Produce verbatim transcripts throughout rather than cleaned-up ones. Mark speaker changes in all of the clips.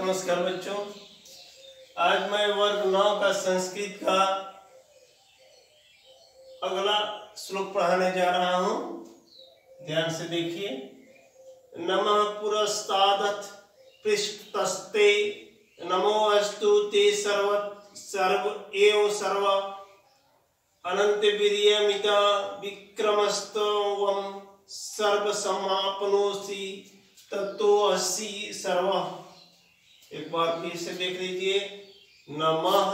Speaker 1: नमस्कार बच्चों, आज मैं वर्ग नौ का संस्कृत का अगला श्लोक पढ़ाने जा रहा हूँ। ध्यान से देखिए। नमः पुरस्तादथ पृष्ठतस्ते नमो अस्तु ते सर्व सर्व एव सर्व अनंत वीर्यमिता विक्रमस्तवं सर्व समापनोसि तत्तो असि सर्व। एक बार फिर से देख लीजिए। नमः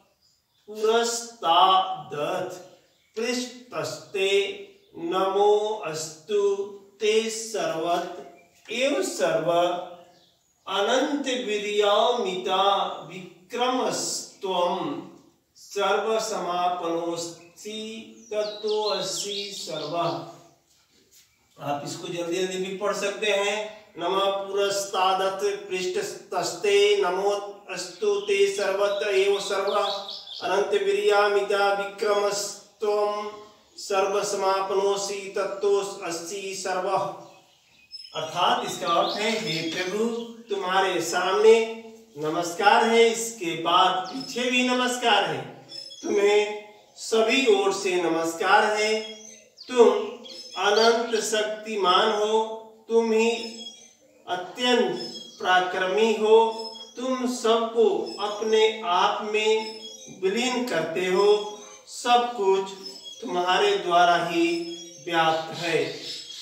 Speaker 1: पुरस्तादथ पृष्ठतस्ते नमो अस्तु ते सर्वत एव सर्व अनंत वीर्यामिता विक्रमस्त्वं सर्व समापनोसि तत्तो असि सर्व। आप इसको जल्दी जल्दी भी पढ़ सकते हैं। नमः पुरस्तादथ पृष्ठतस्ते नमो अस्तु ते सर्वत एव सर्व अनंत वीर्यामिता विक्रमस्त्वं सर्व समापनोसि तत्तो असि सर्व। अर्थात इसका अर्थ है, हे प्रभु तुम्हारे सामने नमस्कार है, इसके बाद पीछे भी नमस्कार है, तुम्हें सभी ओर से नमस्कार है। तुम अनंत शक्तिमान हो, तुम ही अत्यंत पराक्रमी हो, तुम सबको अपने आप में विलीन करते हो, सब कुछ तुम्हारे द्वारा ही व्याप्त है।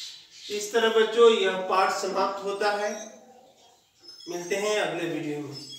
Speaker 1: इस तरह बच्चों यह पाठ समाप्त होता है। मिलते हैं अगले वीडियो में।